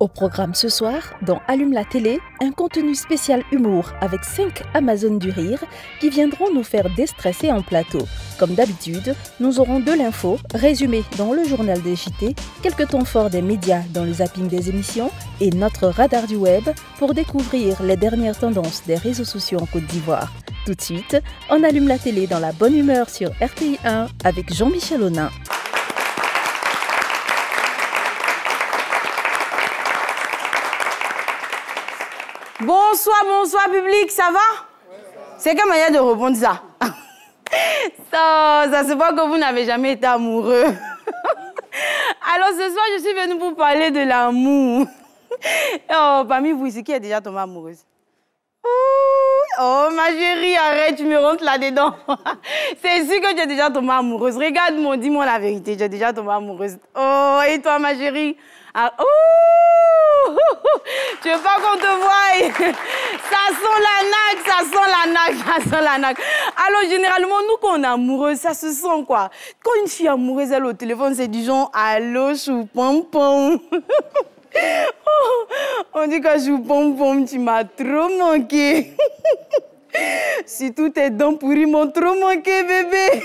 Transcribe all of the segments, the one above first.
Au programme ce soir, dans Allume la télé, un contenu spécial humour avec 5 Amazones du rire qui viendront nous faire déstresser en plateau. Comme d'habitude, nous aurons de l'info, résumé dans le journal des JT, quelques temps forts des médias dans le zapping des émissions et notre radar du web pour découvrir les dernières tendances des réseaux sociaux en Côte d'Ivoire. Tout de suite, on allume la télé dans la bonne humeur sur RTI 1 avec Jean-Michel Aunin. Bonsoir public, ça va? C'est quelle manière de répondre ça? Ça se voit que vous n'avez jamais été amoureux. Alors ce soir, je suis venue vous parler de l'amour. Oh, parmi vous ici, qui est déjà tombée amoureuse? Oh, ma chérie, arrête, tu me rentres là-dedans. C'est sûr que tu es déjà tombée amoureuse. Regarde-moi, dis-moi la vérité, tu es déjà tombée amoureuse. Oh, et toi, ma chérie? Ah, oh! Tu veux pas qu'on te voie? Ça sent la naque, ça sent la naque, ça sent la naque. Alors, généralement, nous, quand on est amoureux, ça se sent quoi? Quand une fille amoureuse, elle au téléphone, c'est du genre, allô, chou pom pom. On dit que chou pom pom, tu m'as trop manqué. Si toutes tes dents pourries m'ont trop manqué, bébé.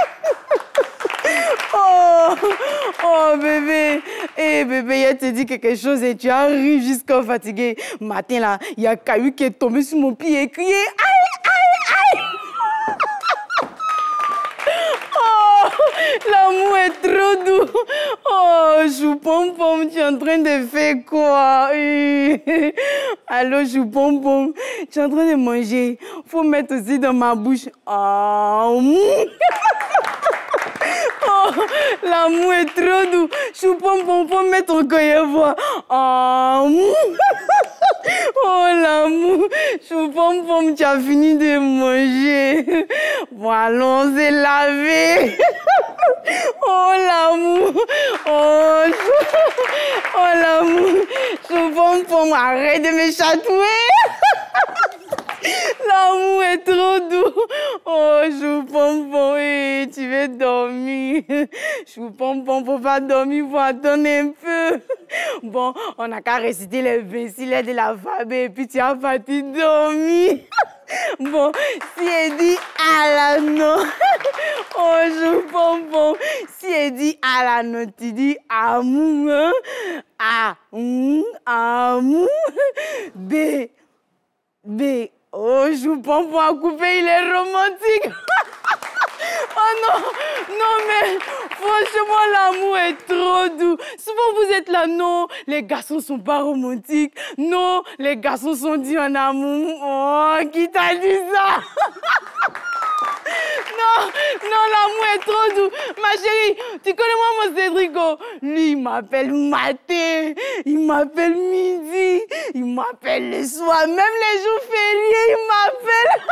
Oh bébé, bébé, elle te dit quelque chose et tu arrives jusqu'à fatigué. Matin là, il y a Caillou qui est tombé sur mon pied et crié aïe. Oh, l'amour est trop doux. Oh, chou pom pom, tu es en train de faire quoi? Allô, chou pom pom, tu es en train de manger. Faut mettre aussi dans ma bouche. Oh, l'amour est trop doux. Chou pom pom, faut mettre encore une fois. Oh, l'amour. Chou pom pom, tu as fini de manger. Voilà, on s'est lavé. Oh, l'amour. Oh, l'amour. Chou pom pom, arrête de me chatouiller. L'amour est trop doux. Oh, chou pom pom, tu veux dormir. Chou pom pom, faut pas dormir, faut attendre un peu. Bon, on n'a qu'à réciter les 26 lettres de l'alphabet et puis tu as parti dormir. Bon, si elle dit à la non. Oh, chou pom pom. Si elle dit à la non, tu dis amour. Amour. B. Oh, chou pom pom à couper, il est romantique. Oh non, mais franchement, l'amour est trop doux. Souvent, vous êtes là, non, les garçons sont pas romantiques. Non, les garçons sont dits en amour. Oh, qui t'a dit ça? Non, l'amour est trop doux. Ma chérie, tu connais moi mon Cédrico? Lui, il m'appelle matin, il m'appelle midi, il m'appelle le soir, même les jours fériés, il m'appelle.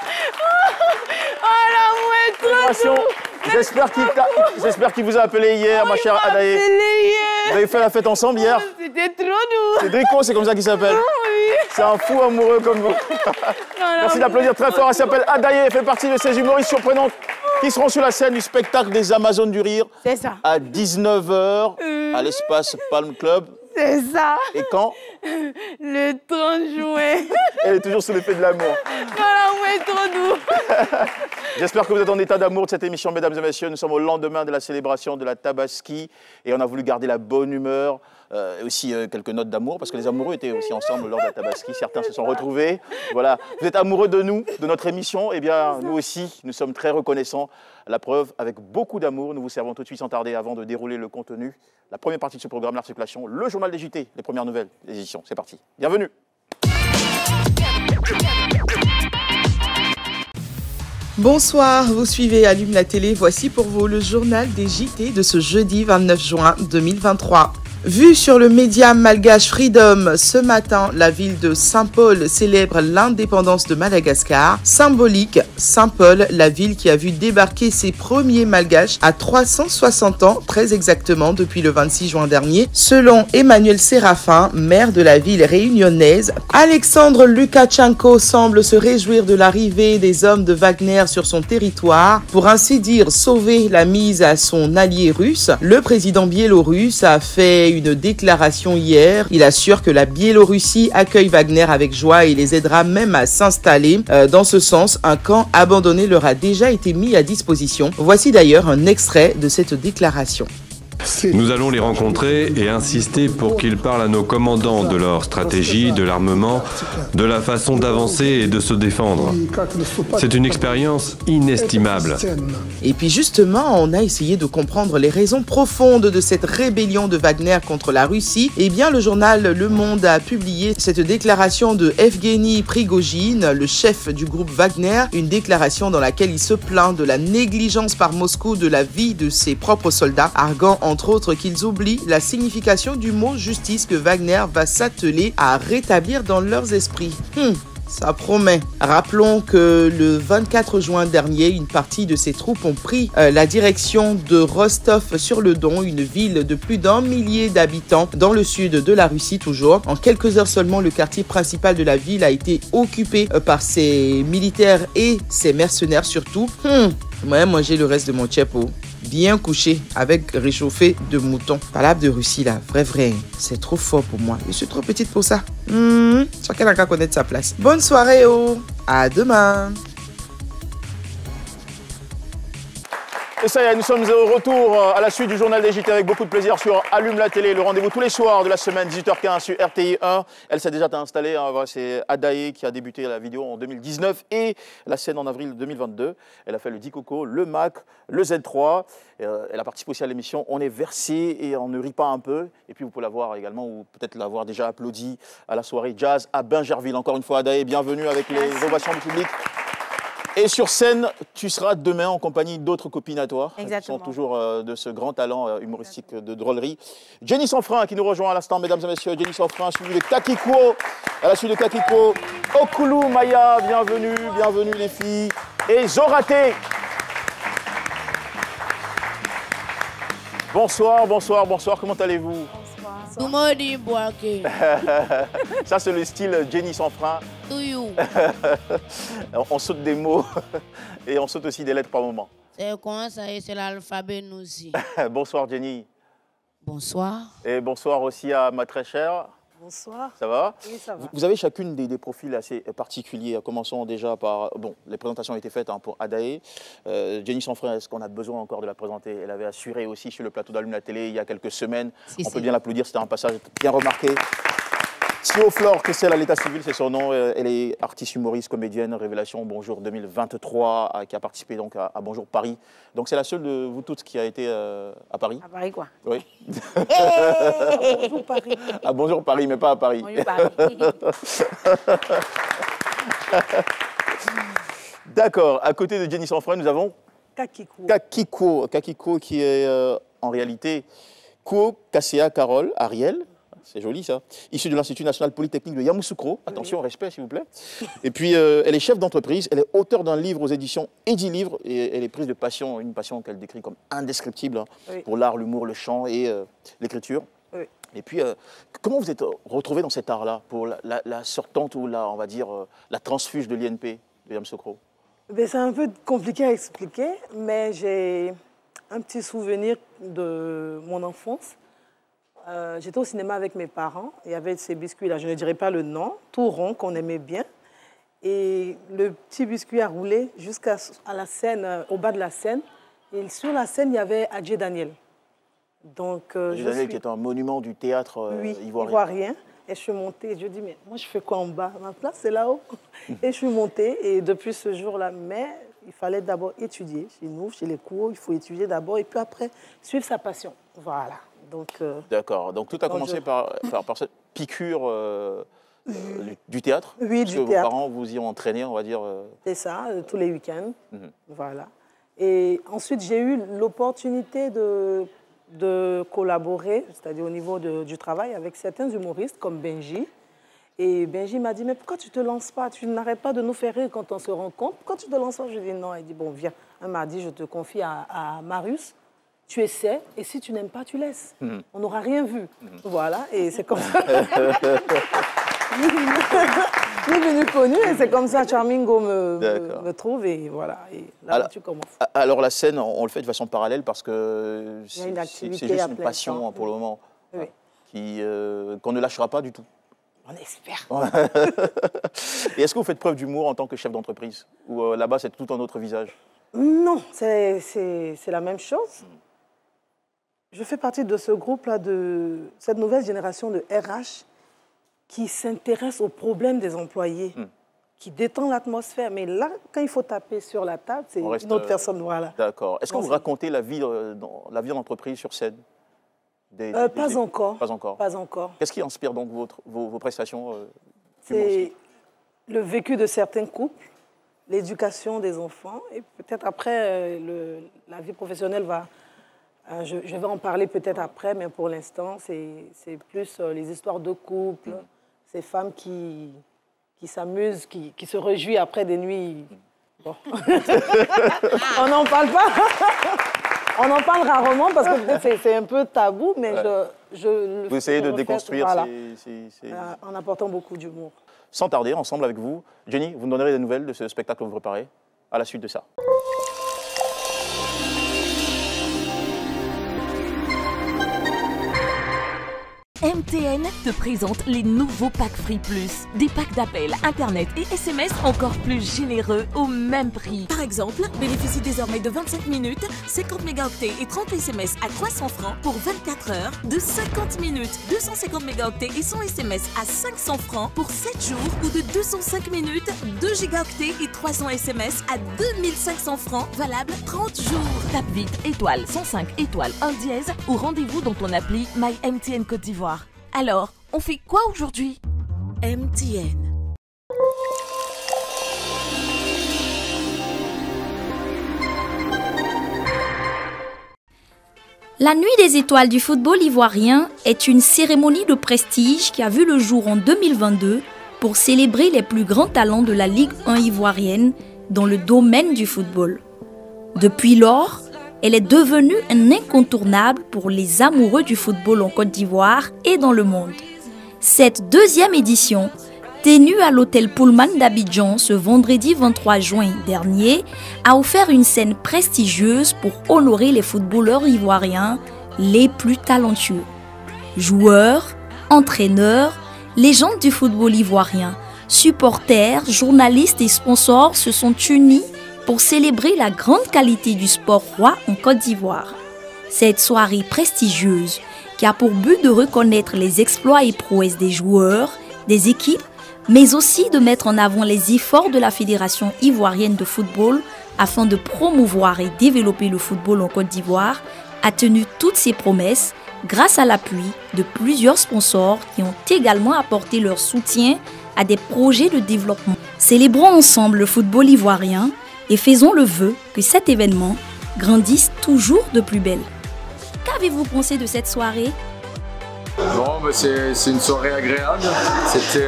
Oh, l'amour est trop doux. J'espère qu'il vous a appelé hier, ma chère Adaye. Vous avez fait la fête ensemble hier? C'était trop doux. Cédrico, c'est comme ça qu'il s'appelle. Oui. C'est un fou amoureux comme vous. Merci d'applaudir très fort. Elle s'appelle Adaye. Elle fait partie de ces humoristes surprenantes qui seront sur la scène du spectacle des Amazones du rire. C'est ça. À 19h à l'espace Palm Club. C'est ça. Et quand? Le 30 juin. Elle est toujours sous l'effet de l'amour. L'amour est trop doux. J'espère que vous êtes en état d'amour de cette émission, mesdames et messieurs. Nous sommes au lendemain de la célébration de la Tabaski et on a voulu garder la bonne humeur. Aussi quelques notes d'amour, parce que les amoureux étaient aussi ensemble lors de la Tabaski. Certains se sont retrouvés. Voilà. Vous êtes amoureux de nous, de notre émission. Eh bien, nous aussi, nous sommes très reconnaissants. La preuve, avec beaucoup d'amour, nous vous servons tout de suite sans tarder avant de dérouler le contenu. La première partie de ce programme, la circulation, le journal des JT, les premières nouvelles des éditions. C'est parti. Bienvenue. Bonsoir, vous suivez Allume la télé. Voici pour vous le journal des JT de ce jeudi 29 juin 2023. Vu sur le média malgache Freedom, ce matin, la ville de Saint-Paul célèbre l'indépendance de Madagascar. Symbolique, Saint-Paul, la ville qui a vu débarquer ses premiers malgaches à 360 ans, très exactement depuis le 26 juin dernier. Selon Emmanuel Séraphin, maire de la ville réunionnaise, Alexandre Lukashenko semble se réjouir de l'arrivée des hommes de Wagner sur son territoire, pour ainsi dire sauver la mise à son allié russe. Le président biélorusse a fait une déclaration hier. Il assure que la Biélorussie accueille Wagner avec joie et les aidera même à s'installer. Dans ce sens, un camp abandonné leur a déjà été mis à disposition. Voici d'ailleurs un extrait de cette déclaration. Nous allons les rencontrer et insister pour qu'ils parlent à nos commandants de leur stratégie, de l'armement, de la façon d'avancer et de se défendre. C'est une expérience inestimable. Et puis justement, on a essayé de comprendre les raisons profondes de cette rébellion de Wagner contre la Russie. Eh bien, le journal Le Monde a publié cette déclaration de Evgeny Prigojine, le chef du groupe Wagner, une déclaration dans laquelle il se plaint de la négligence par Moscou de la vie de ses propres soldats, arguant entre autres qu'ils oublient la signification du mot justice que Wagner va s'atteler à rétablir dans leurs esprits. Ça promet. Rappelons que le 24 juin dernier, une partie de ses troupes ont pris la direction de Rostov-sur-le-Don, une ville de plus d'1 millier d'habitants dans le sud de la Russie toujours. En quelques heures seulement, le quartier principal de la ville a été occupé par ses militaires et ses mercenaires surtout. Moi, manger le reste de mon tchepo. Bien couché, avec réchauffé de mouton. Palabre de Russie, là, vrai, c'est trop fort pour moi. Je suis trop petite pour ça. Chacun n'a qu'à connaître sa place. Bonne soirée, oh. À demain. Et ça y est, nous sommes au retour à la suite du journal des JT avec beaucoup de plaisir sur Allume la télé, le rendez-vous tous les soirs de la semaine, 18h15 sur RTI 1. Elle s'est déjà installée, hein, c'est Adaé qui a débuté la vidéo en 2019 et la scène en avril 2022. Elle a fait le Dikoko, le Mac, le Z3. Elle a participé aussi à l'émission On est versé et on ne rit pas un peu. Et puis vous pouvez la voir également, ou peut-être l'avoir déjà applaudi à la soirée jazz à Bingerville. Encore une fois, Adaé, bienvenue avec les ovations du public. Et sur scène, tu seras demain en compagnie d'autres copines à toi. Exactement. Qui sont toujours de ce grand talent humoristique de drôlerie. Jenny Sanfrein qui nous rejoint à l'instant, mesdames et messieurs. Jenny Sanfrein, suivi de Kakiko. À la suite de Kakiko, Okulu Maya, bienvenue les filles. Et Zoraté. Bonsoir, comment allez-vous? Ça, c'est le style Jenny Sanfrein. On saute des mots et on saute aussi des lettres par moment. C'est comment ça y est, c'est l'alphabet nous aussi. Bonsoir Jenny. Bonsoir. Et bonsoir aussi à ma très chère. Bonsoir. Ça va? Oui, ça va. Vous avez chacune des profils assez particuliers. Commençons déjà par... Bon, les présentations ont été faites hein, pour Adaé. Jenny Sanfrein, est-ce qu'on a besoin encore de la présenter? Elle avait assuré aussi sur le plateau d'Allume la télé il y a quelques semaines. On peut bien l'applaudir, c'était un passage bien remarqué. Sio Flore Kessel à l'état civil, c'est son nom. Elle est artiste, humoriste, comédienne, Révélation Bonjour 2023, qui a participé donc à Bonjour Paris. Donc c'est la seule de vous toutes qui a été à Paris. À Paris quoi? Oui. Bonjour Paris. À Bonjour Paris, mais pas à Paris. Bonjour Paris. D'accord. À côté de Jenny Sanfrein, nous avons Kakiko. Kakiko qui est en réalité Ko Kasea Carole Ariel. C'est joli ça. Issue de l'Institut national polytechnique de Yamoussoukro. Attention, respect s'il vous plaît. Et puis elle est chef d'entreprise, elle est auteure d'un livre aux éditions Edilivre et elle est prise de passion, une passion qu'elle décrit comme indescriptible hein, pour l'art, l'humour, le chant et l'écriture. Oui. Et puis, comment vous êtes retrouvée dans cet art-là pour la sortante ou on va dire la transfuge de l'INP de Yamoussoukro? C'est un peu compliqué à expliquer, mais j'ai un petit souvenir de mon enfance. J'étais au cinéma avec mes parents. Il y avait ces biscuits-là, je ne dirais pas le nom, tout rond, qu'on aimait bien. Et le petit biscuit a roulé jusqu'à la scène, au bas de la scène. Et sur la scène, il y avait Adjé Daniel. Donc, Adjé Daniel qui est un monument du théâtre ivoirien. Et je suis montée et je dis, mais moi, je fais quoi en bas? Ma place, c'est là-haut. Et je suis montée. Et depuis ce jour-là, mais il fallait d'abord étudier. Chez nous, chez les cours, il faut étudier d'abord. Et puis après, suivre sa passion. Voilà. D'accord. Donc tout a commencé par cette piqûre du théâtre. Oui, du théâtre. Vos parents vous y ont entraîné, on va dire. C'est ça, tous les week-ends. Voilà. Et ensuite, j'ai eu l'opportunité de collaborer, c'est-à-dire au niveau du travail, avec certains humoristes comme Benji. Et Benji m'a dit, mais pourquoi tu ne te lances pas? Tu n'arrêtes pas de nous faire rire quand on se rencontre. Pourquoi tu ne te lances pas? Je lui ai dit non. Il dit, bon, viens. Un mardi, je te confie à Marius. Tu essaies, et si tu n'aimes pas, tu laisses. On n'aura rien vu. Voilà, et c'est comme ça. Il est devenu connu, et c'est comme ça Charmingo me trouve, et voilà. Et là, tu commences. Alors, la scène, on le fait de façon parallèle parce que c'est juste une passion pour le moment. Oui. qu'on ne lâchera pas du tout. On espère. Et est-ce que vous faites preuve d'humour en tant que chef d'entreprise? Ou là-bas, c'est tout un autre visage? Non, c'est la même chose. Je fais partie de ce groupe-là, de cette nouvelle génération de RH qui s'intéresse aux problèmes des employés, qui détend l'atmosphère. Mais là, quand il faut taper sur la table, c'est une autre personne. Voilà. D'accord. Est-ce que vous racontez la vie d'entreprise sur scène? Pas encore. Pas encore. Pas encore. Qu'est-ce qui inspire donc vos prestations C'est le vécu de certains couples, l'éducation des enfants, et peut-être après, la vie professionnelle va... je vais en parler peut-être après, mais pour l'instant, c'est plus les histoires de couple, ces femmes qui s'amusent, qui se réjouissent après des nuits. Bon. On n'en parle pas. On en parle rarement parce que c'est un peu tabou, mais vous essayez de déconstruire en apportant beaucoup d'humour. Sans tarder, ensemble avec vous, Jenny, vous nous donnerez des nouvelles de ce spectacle que vous préparez à la suite de ça. MTN te présente les nouveaux packs Free Plus. Des packs d'appels, internet et SMS encore plus généreux au même prix. Par exemple, bénéficie désormais de 25 minutes, 50 mégaoctets et 30 SMS à 300 francs pour 24 heures, de 50 minutes, 250 mégaoctets et 100 SMS à 500 francs pour 7 jours ou de 205 minutes, 2 gigaoctets et 300 SMS à 2500 francs, valable 30 jours. Tape vite étoile 105 étoile 1 dièse ou rendez-vous dans ton appli MyMTN Côte d'Ivoire. Alors, on fait quoi aujourd'hui? MTN. La Nuit des étoiles du football ivoirien est une cérémonie de prestige qui a vu le jour en 2022 pour célébrer les plus grands talents de la Ligue 1 ivoirienne dans le domaine du football. Depuis lors, elle est devenue un incontournable pour les amoureux du football en Côte d'Ivoire et dans le monde. Cette deuxième édition, tenue à l'hôtel Pullman d'Abidjan ce vendredi 23 juin dernier, a offert une scène prestigieuse pour honorer les footballeurs ivoiriens les plus talentueux. Joueurs, entraîneurs, légendes du football ivoirien, supporters, journalistes et sponsors se sont unis pour célébrer la grande qualité du sport roi en Côte d'Ivoire. Cette soirée prestigieuse, qui a pour but de reconnaître les exploits et prouesses des joueurs, des équipes, mais aussi de mettre en avant les efforts de la Fédération ivoirienne de football afin de promouvoir et développer le football en Côte d'Ivoire, a tenu toutes ses promesses grâce à l'appui de plusieurs sponsors qui ont également apporté leur soutien à des projets de développement. Célébrons ensemble le football ivoirien et faisons le vœu que cet événement grandisse toujours de plus belle. Qu'avez-vous pensé de cette soirée? Bon, c'est une soirée agréable. C'était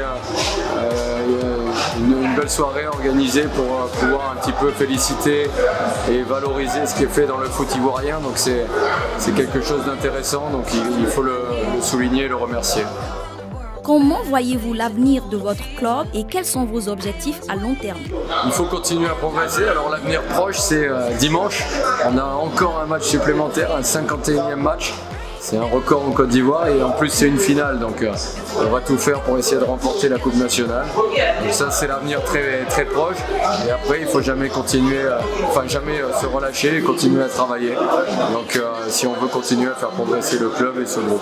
une belle soirée organisée pour pouvoir un petit peu féliciter et valoriser ce qui est fait dans le foot ivoirien. Donc c'est quelque chose d'intéressant, donc il faut le souligner et le remercier. Comment voyez-vous l'avenir de votre club et quels sont vos objectifs à long terme? Il faut continuer à progresser. Alors l'avenir proche, c'est dimanche. On a encore un match supplémentaire, un 51e match. C'est un record en Côte d'Ivoire et en plus c'est une finale. Donc on va tout faire pour essayer de remporter la Coupe nationale. Donc ça c'est l'avenir très, très proche. Et après il ne faut jamais jamais se relâcher et continuer à travailler. Donc si on veut continuer à faire progresser le club et ce groupe.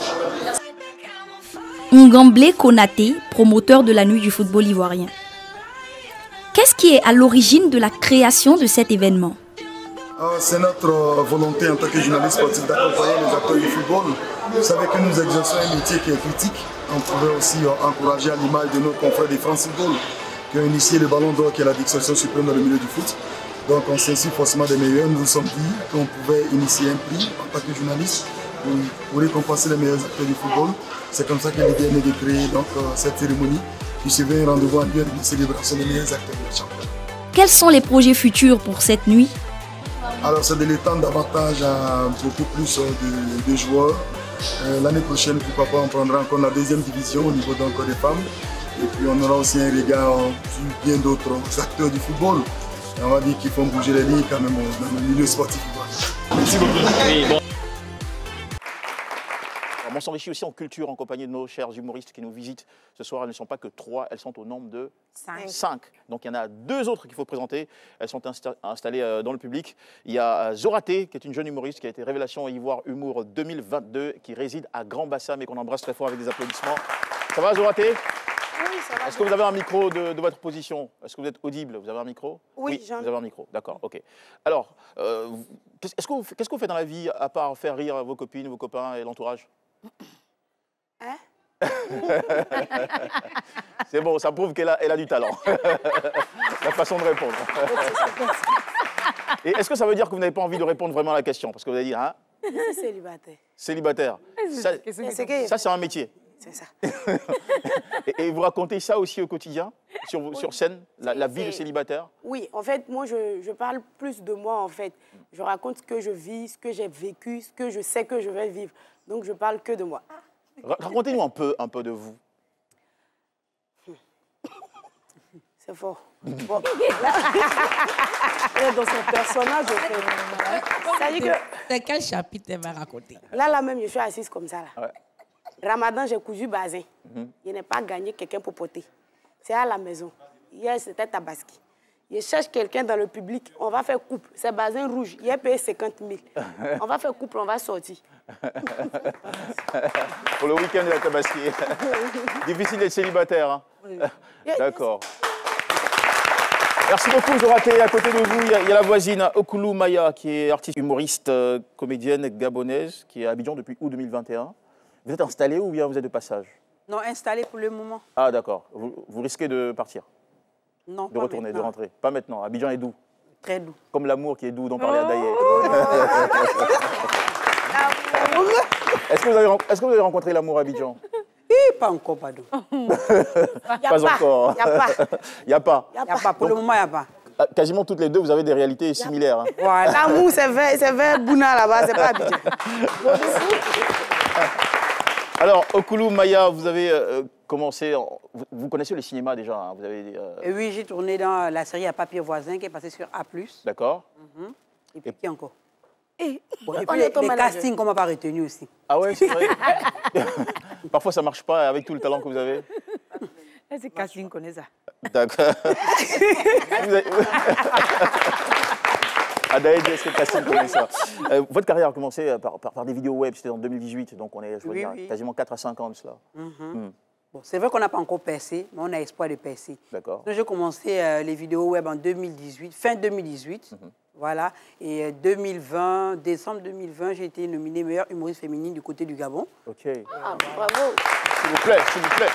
Ngamblé Konaté, promoteur de la Nuit du football ivoirien. Qu'est-ce qui est à l'origine de la création de cet événement? C'est notre volonté en tant que journaliste sportif d'accompagner les acteurs du football. Vous savez que nous exerçons un métier qui est critique. On pouvait aussi encourager à l'image de nos confrères de France Football qui ont initié le Ballon d'Or qui est la distinction suprême dans le milieu du foot. Donc on s'inscrit forcément des meilleurs. Nous nous sommes dit qu'on pouvait initier un prix en tant que journaliste pour récompenser les meilleurs acteurs du football. C'est comme ça que l'idée est de créer donc, cette cérémonie qui se veut un rendez-vous annuel de célébration des meilleurs acteurs du championnat. Quels sont les projets futurs pour cette nuit? Alors c'est de l'étendre davantage à beaucoup plus de joueurs. L'année prochaine, pourquoi pas, on prendra encore la deuxième division au niveau des femmes. Et puis on aura aussi un regard sur bien d'autres acteurs du football. Et on va dire qu'ils font bouger les lignes quand même dans le milieu sportif. Merci beaucoup. Oui, bon. on s'enrichit aussi en culture en compagnie de nos chers humoristes qui nous visitent ce soir. Elles ne sont pas que 3, elles sont au nombre de 5. Donc il y en a 2 autres qu'il faut présenter. Elles sont installées dans le public. Il y a Zoraté, qui est une jeune humoriste qui a été révélation Ivoire Humour 2022, qui réside à Grand Bassam et qu'on embrasse très fort avec des applaudissements. Ça va Zoraté? Oui, ça va. Est-ce que vous avez un micro de votre position? Est-ce que vous êtes audible? Vous avez un micro? Oui, vous avez un micro, d'accord, ok. Alors, qu'est-ce que vous faites dans la vie à part faire rire vos copines, vos copains et l'entourage? Hein? C'est bon, ça prouve qu'elle a du talent. La façon de répondre. Et est-ce que ça veut dire que vous n'avez pas envie de répondre vraiment à la question? Parce que vous allez dire, hein? Célibataire. Célibataire. Ça, c'est un métier. C'est ça. Et vous racontez ça aussi au quotidien, sur scène, la vie de célibataire? Oui, en fait, moi, je parle plus de moi, en fait. Je raconte ce que je vis, ce que j'ai vécu, ce que je sais que je vais vivre. Donc, je parle que de moi. Racontez-nous un peu de vous. C'est fort. Bon. Dans son personnage, c'est quel chapitre elle va raconter? Là même, je suis assise comme ça. Là. Ouais. Ramadan, j'ai cousu bazin. Je n'ai pas gagné quelqu'un pour porter. C'est à la maison. Hier, c'était Tabaski. Je cherche quelqu'un dans le public. On va faire couple. C'est bazin rouge. Il a payé 50 000. On va faire couple, on va sortir. Pour le week-end de la Tabaski. Difficile d'être célibataire. Hein? Oui. D'accord. Merci beaucoup, Zoraté. À côté de vous, il y a la voisine Okoulou Maya, qui est artiste humoriste, comédienne gabonaise, qui est à Abidjan depuis août 2021. Vous êtes installée ou bien vous êtes de passage? Non, installée pour le moment. Ah, d'accord. Vous risquez de partir? Non, de retourner, de rentrer? Pas maintenant. Abidjan est doux. Très doux. Comme l'amour qui est doux, dont parlait Adaye. Est-ce que vous avez rencontré l'amour à Abidjan? Pas encore, pardon. Pas encore. Il n'y a pas. Il n'y a pas. Pour le moment, il n'y a pas. Quasiment toutes les deux, vous avez des réalités similaires. Hein. Voilà. L'amour, c'est vers Bouna là-bas, c'est pas Abidjan. Alors, Okoulou Maya, vous avez commencé, vous connaissez le cinéma déjà, hein, vous avez... Oui, j'ai tourné dans la série À Papier Voisin qui est passée sur A+. D'accord. Et puis qui encore? Et puis les castings qu'on m'a pas retenu aussi. Ah ouais, c'est vrai. Parfois, ça marche pas avec tout le talent que vous avez. C'est casting, connaît ça. D'accord. Adaye, est-ce que le casting connaît ça? Votre carrière a commencé par des vidéos web, c'était en 2018, donc on est, je veux dire, quasiment 4 à 5 ans de cela. Bon, c'est vrai qu'on n'a pas encore percé, mais on a espoir de percer. D'accord. J'ai commencé les vidéos web en 2018, fin 2018. Voilà. Et 2020, décembre 2020, j'ai été nominée meilleure humoriste féminine du côté du Gabon. Ok. Ah, bravo. S'il vous plaît, s'il vous plaît.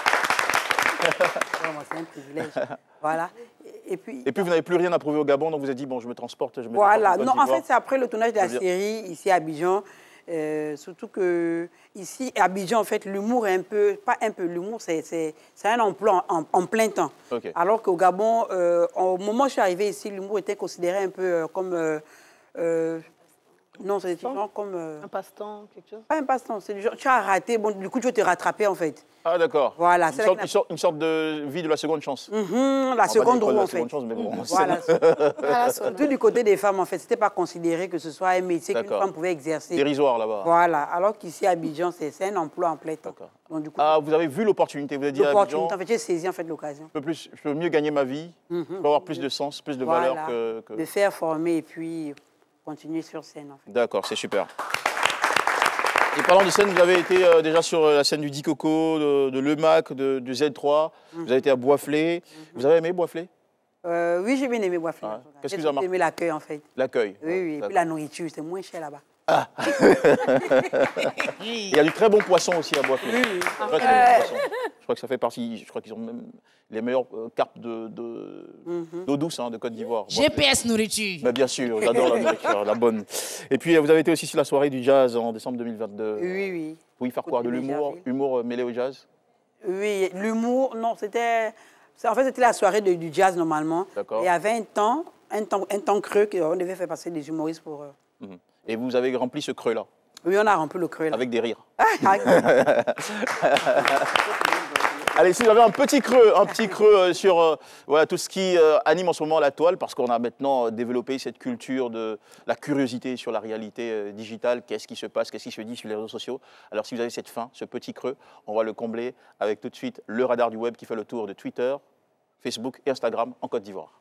C'est un privilège. Voilà. Et puis vous n'avez plus rien à prouver au Gabon, donc vous avez dit, bon, je me transporte, je me voilà. Non, en fait, c'est après le tournage de la série, ici à Abidjan. Surtout que ici, à Abidjan, en fait, l'humour est un peu... Pas un peu, l'humour, c'est un emploi en plein temps. Okay. Alors qu'au Gabon, au moment où je suis arrivée ici, l'humour était considéré un peu comme... non, c'est genre comme... un passe-temps, quelque chose? Pas un passe-temps, c'est du genre, tu as raté, bon, du coup, tu veux te rattraper, en fait. Ah, d'accord. Voilà. Une sorte de vie de la seconde chance. La seconde roue, en fait. Seconde chance, mais bon, voilà. Surtout du côté des femmes, en fait, c'était pas considéré que ce soit un métier qu'une femme pouvait exercer. Dérisoire, là-bas. Voilà. Alors qu'ici, à Abidjan, c'est un emploi en plein temps. Donc, du coup, vous avez vu l'opportunité, vous avez dit à Abidjan... En fait, j'ai saisi, en fait, l'occasion. Je peux mieux gagner ma vie, je peux avoir plus de sens, plus de valeur que... De faire former et puis... continuer sur scène, en fait. D'accord, c'est super. Et parlant de scène, vous avez été déjà sur la scène du Dikoco, de l'EMAC, du Z3. Vous avez été à Boisflé. Vous avez aimé Boisflé? Oui, j'ai bien aimé Boisflé. Qu'est-ce que vous avez marqué? J'ai aimé l'accueil, en fait. L'accueil? Oui. Et puis la nourriture, c'est moins cher là-bas. Ah. Il y a du très bon poisson aussi à Boisflé. Oui. Je crois que ça fait partie, je crois qu'ils ont même les meilleures carpes d'eau douce de Côte d'Ivoire. GPS nourriture. Mais bien sûr, j'adore la nourriture, la bonne. Et puis vous avez été aussi sur la soirée du jazz en décembre 2022. Oui. Pour y faire quoi? De l'humour mêlé au jazz? Oui, l'humour, non, c'était... En fait, c'était la soirée du jazz normalement. D'accord. Et il y avait un temps creux qu'on devait faire passer des humoristes pour... Et vous avez rempli ce creux-là? Oui, on a rempli le creux là. Avec des rires. Allez, si vous avez un petit creux sur voilà, tout ce qui anime en ce moment la toile, parce qu'on a maintenant développé cette culture de la curiosité sur la réalité digitale, qu'est-ce qui se passe, qu'est-ce qui se dit sur les réseaux sociaux. Alors si vous avez cette faim, ce petit creux, on va le combler avec tout de suite le radar du web qui fait le tour de Twitter, Facebook et Instagram en Côte d'Ivoire.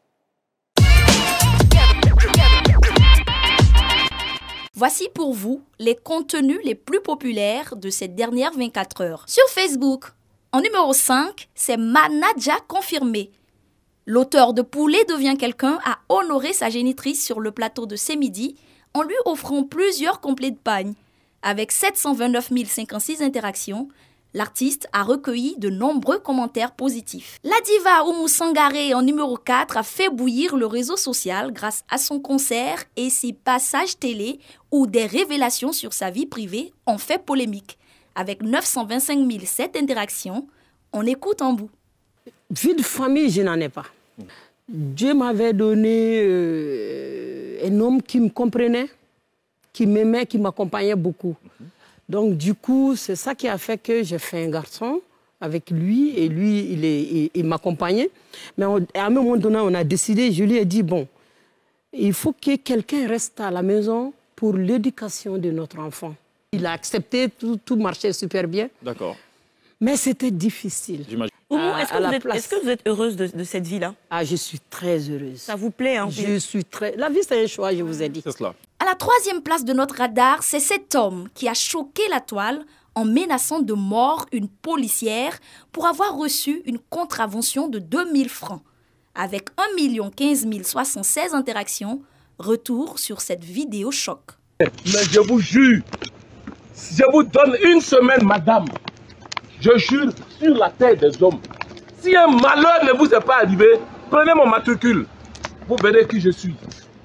Voici pour vous les contenus les plus populaires de ces dernières 24 heures. Sur Facebook, en numéro 5, c'est Manadja confirmé. L'auteur de Poulet devient quelqu'un a honoré sa génitrice sur le plateau de ce midi en lui offrant plusieurs complets de pagne. Avec 729 056 interactions, l'artiste a recueilli de nombreux commentaires positifs. La diva Oumou Sangaré, en numéro 4, a fait bouillir le réseau social grâce à son concert et ses passages télé où des révélations sur sa vie privée ont fait polémique. Avec 925 007 interactions, on écoute en bout. Vie de famille, je n'en ai pas. Dieu m'avait donné un homme qui me comprenait, qui m'aimait, qui m'accompagnait beaucoup. Donc, du coup, c'est ça qui a fait que j'ai fait un garçon avec lui. Et lui, il m'accompagnait. Mais à un moment donné, on a décidé, je lui ai dit, bon, il faut que quelqu'un reste à la maison pour l'éducation de notre enfant. Il a accepté, tout marchait super bien. D'accord. Mais c'était difficile. Oumou, est-ce que vous êtes heureuse de cette vie-là? Ah, je suis très heureuse. Ça vous plaît, hein? Je suis très... La vie, c'est un choix, je vous ai dit. C'est cela. À la 3e place de notre radar, c'est cet homme qui a choqué la toile en menaçant de mort une policière pour avoir reçu une contravention de 2000 francs. Avec 1 015 076 interactions, retour sur cette vidéo choc. Mais je vous jure, je vous donne une semaine, madame. Je jure sur la terre des hommes. Si un malheur ne vous est pas arrivé, prenez mon matricule. Vous verrez qui je suis.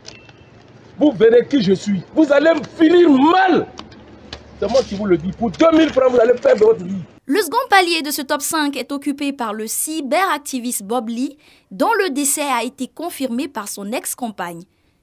Vous verrez qui je suis. Vous allez finir mal. C'est moi qui vous le dis. Pour 2000 francs, vous allez perdre votre vie. Le second palier de ce top 5 est occupé par le cyberactiviste Bob Lee, dont le décès a été confirmé par son ex-compagne.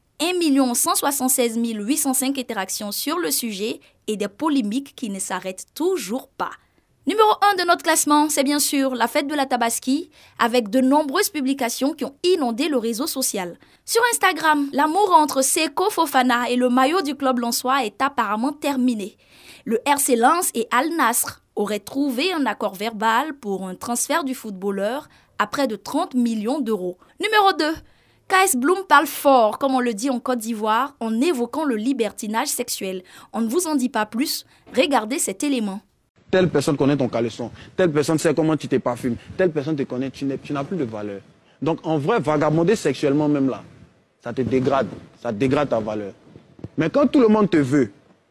1 176 805 interactions sur le sujet et des polémiques qui ne s'arrêtent toujours pas. Numéro 1 de notre classement, c'est bien sûr la fête de la Tabaski, avec de nombreuses publications qui ont inondé le réseau social. Sur Instagram, l'amour entre Seko Fofana et le maillot du club lensois est apparemment terminé. Le RC Lens et Al Nassr auraient trouvé un accord verbal pour un transfert du footballeur à près de 30 millions d'euros. Numéro 2. KS Bloom parle fort, comme on le dit en Côte d'Ivoire, en évoquant le libertinage sexuel. On ne vous en dit pas plus, regardez cet élément. Telle personne connaît ton caleçon, telle personne sait comment tu te parfumes, telle personne te connaît, tu n'as plus de valeur. Donc en vrai, vagabonder sexuellement même là, ça te dégrade, ça dégrade ta valeur. Mais quand tout le monde te veut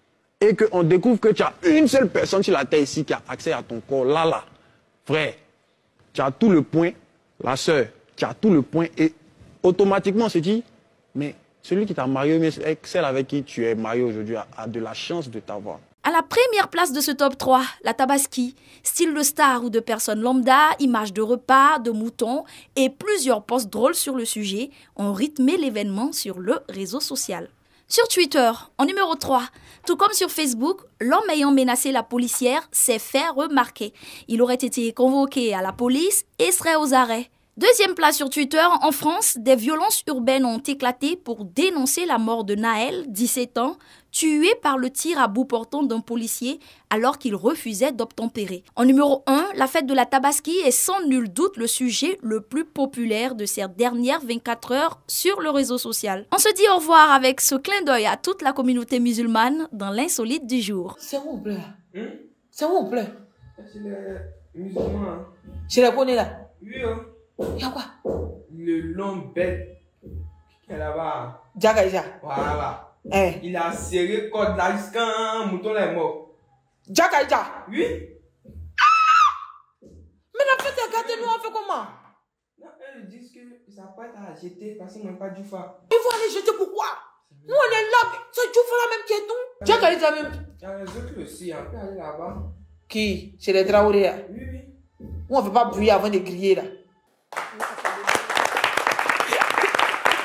et qu'on découvre que tu as une seule personne sur la terre ici qui a accès à ton corps, là, frère, tu as tout le point, la sœur, tu as tout le point et automatiquement on se dit, mais celui qui t'a marié, mais celle avec qui tu es marié aujourd'hui a de la chance de t'avoir. À la première place de ce top 3, la Tabaski, style de star ou de personnes lambda, images de repas, de moutons et plusieurs posts drôles sur le sujet ont rythmé l'événement sur le réseau social. Sur Twitter, en numéro 3, tout comme sur Facebook, l'homme ayant menacé la policière s'est fait remarquer. Il aurait été convoqué à la police et serait aux arrêts. Deuxième place sur Twitter, en France, des violences urbaines ont éclaté pour dénoncer la mort de Naël, 17 ans, tué par le tir à bout portant d'un policier alors qu'il refusait d'obtempérer. En numéro 1, la fête de la Tabaski est sans nul doute le sujet le plus populaire de ces dernières 24 heures sur le réseau social. On se dit au revoir avec ce clin d'œil à toute la communauté musulmane dans l'insolite du jour. C'est où, plaît? C'est où, plaît? C'est les musulmans. Je les connais là. Oui, hein. Y'a quoi? Le long bête qui est là-bas. Djagaïja. Voilà. Eh. Il a serré corde là jusqu'à un mouton est mort. Djagaïja. Oui. Ah! Mais la fête est gâtée, nous on fait comment? Non, elles disent que ça n'a pas été à jeter parce qu'ils n'ont pas du fa. Ils vont aller jeter pourquoi? Nous on est là, c'est du fa la même qui est tout. Djagaïja même. Il y a les autres aussi, on peut aller là-bas. Qui? Chez les Traoré là? Oui, oui. Nous on ne veut pas brûler avant de griller là.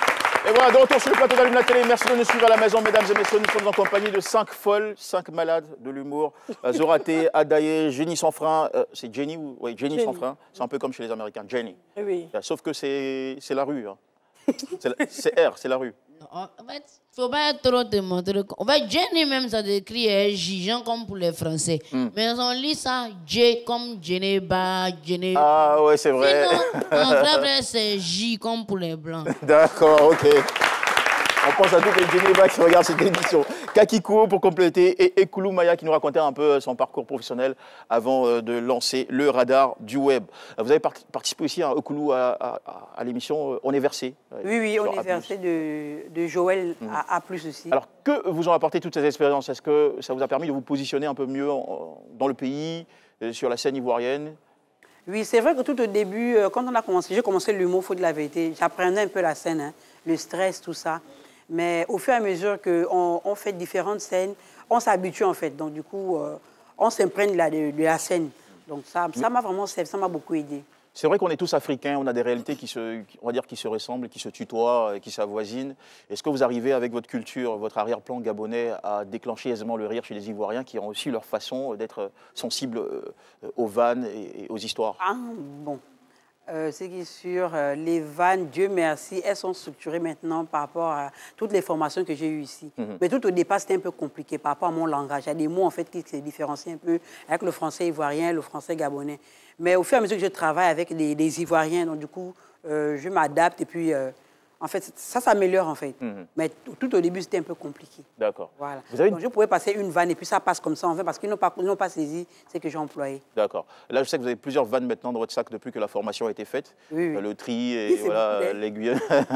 Et voilà, de retour sur le plateau d'Allume la télé. Merci de nous suivre à la maison, mesdames et messieurs. Nous sommes en compagnie de 5 folles, 5 malades de l'humour. Zoraté, Adaye, Jenny sans frein. C'est Jenny ou... Oui, Jenny sans frein. C'est un peu comme chez les Américains, Jenny. Oui. Sauf que c'est la rue. Hein. C'est R, c'est la rue. En fait, il ne faut pas trop te montrer. En fait, Jenny même, ça décrit Gijon comme pour les Français. Mais on lit ça, J comme Geneva, Geneva. Ah ouais, c'est vrai. Sinon, en vrai, c'est J comme pour les Blancs. D'accord, ok. On pense à toutes les Geneva qui regardent cette émission. Kakiko pour compléter et Ekulu Maya qui nous racontait un peu son parcours professionnel avant de lancer le radar du web. Vous avez participé aussi à Ekulu à l'émission On est versé. Oui, On est versé de Joël à A+ aussi. Alors que vous ont apporté toutes ces expériences? Est-ce que ça vous a permis de vous positionner un peu mieux dans le pays, sur la scène ivoirienne? Oui, c'est vrai que tout au début, quand on a commencé, j'ai commencé l'humour, il faut de la vérité. J'apprenais un peu la scène, hein, le stress, tout ça. Mais au fur et à mesure qu'on fait différentes scènes, on s'habitue en fait. Donc du coup, on s'imprègne de la scène. Donc ça m'a vraiment servi, ça m'a beaucoup aidé. C'est vrai qu'on est tous africains, on a des réalités qui se ressemblent, qui se tutoient, qui s'avoisinent. Est-ce que vous arrivez avec votre culture, votre arrière-plan gabonais à déclencher aisément le rire chez les Ivoiriens qui ont aussi leur façon d'être sensibles aux vannes et aux histoires? Ah bon. Ce qui est sûr, les vannes, Dieu merci, elles sont structurées maintenant par rapport à toutes les formations que j'ai eues ici. Mais tout au départ, c'était un peu compliqué par rapport à mon langage. Il y a des mots en fait qui se différencient un peu avec le français ivoirien, le français gabonais. Mais au fur et à mesure que je travaille avec les Ivoiriens, donc du coup, je m'adapte et puis, en fait, ça s'améliore en fait. Mais tout au début, c'était un peu compliqué. D'accord. Voilà. Donc, je pouvais passer une vanne et puis ça passe comme ça en fait parce qu'ils n'ont pas saisi ce que j'ai employé. D'accord. Là, je sais que vous avez plusieurs vannes maintenant dans votre sac depuis que la formation a été faite. Oui. Le tri et voilà, l'aiguille.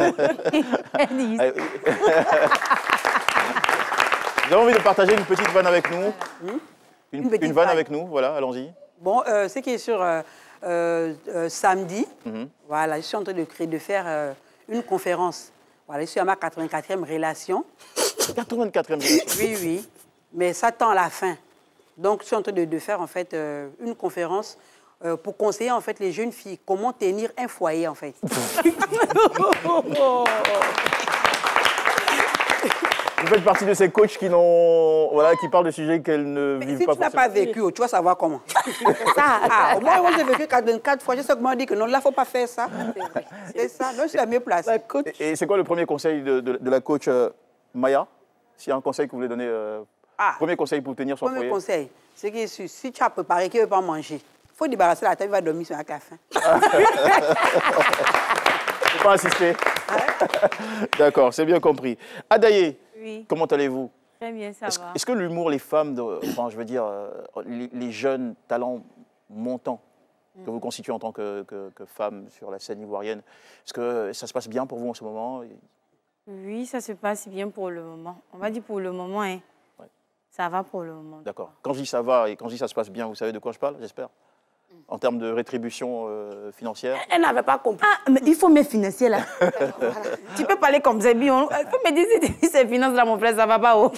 Vous avez envie de partager une petite vanne avec nous? Une vanne avec nous, voilà, allons-y. Bon, ce qui est sur samedi, voilà, je suis en train de faire une conférence. Voilà, je suis à ma 84e relation. 84e relation? Oui, oui. Mais ça tend à la fin. Donc, je suis en train de faire en fait une conférence pour conseiller en fait les jeunes filles comment tenir un foyer en fait. Vous faites partie de ces coachs qui parlent de sujets qu'elles ne vivent pas forcément. Si tu n'as pas vécu, tu vas savoir comment. Au moins, moi, j'ai vécu 4 fois. Je sais comment on dit que non, là, il ne faut pas faire ça. C'est ça. Donc, je suis à la meilleure place. Et c'est quoi le premier conseil de la coach Maya? S'il y a un conseil que vous voulez donner, premier conseil pour tenir son foyer? Premier conseil, c'est que si tu as préparé qu'il ne veut pas manger, il faut débarrasser la table, il va dormir sur la faim. Il ne faut pas insister. D'accord, c'est bien compris. Adaye, comment allez-vous? Très bien, ça va. Est-ce que l'humour, les femmes, enfin, je veux dire, les jeunes talents montants que vous constituez en tant que femme sur la scène ivoirienne, est-ce que ça se passe bien pour vous en ce moment? Oui, ça se passe bien pour le moment. On va dire pour le moment, hein. Ouais. Ça va pour le moment. D'accord. Quand je dis ça va et quand je dis ça se passe bien, vous savez de quoi je parle, j'espère? En termes de rétribution financière? Elle n'avait pas compris. Ah, mais il faut mes financer là. Tu peux parler comme ça, il faut me dire si ces finances là, mon frère, ça va pas haut.